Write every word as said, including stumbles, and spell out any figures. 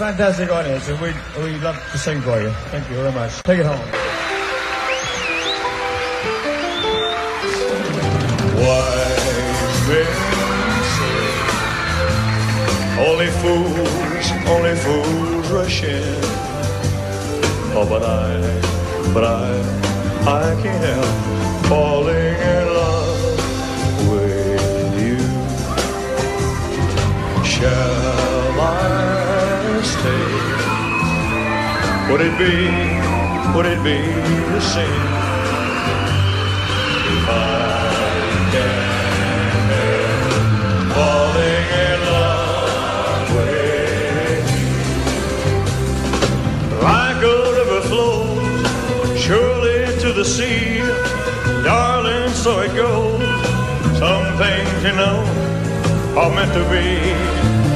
Fantastic audience, and we we love to sing for you. Thank you very much. Take it home. Wise men say only fools, only fools rush in. Oh, but I, but I, I can't help falling in love with you. Shall I stay? Would it be, would it be the same if I can't help falling in love with you? Like a river flows surely to the sea, darling, so it goes. Some things, you know, are meant to be.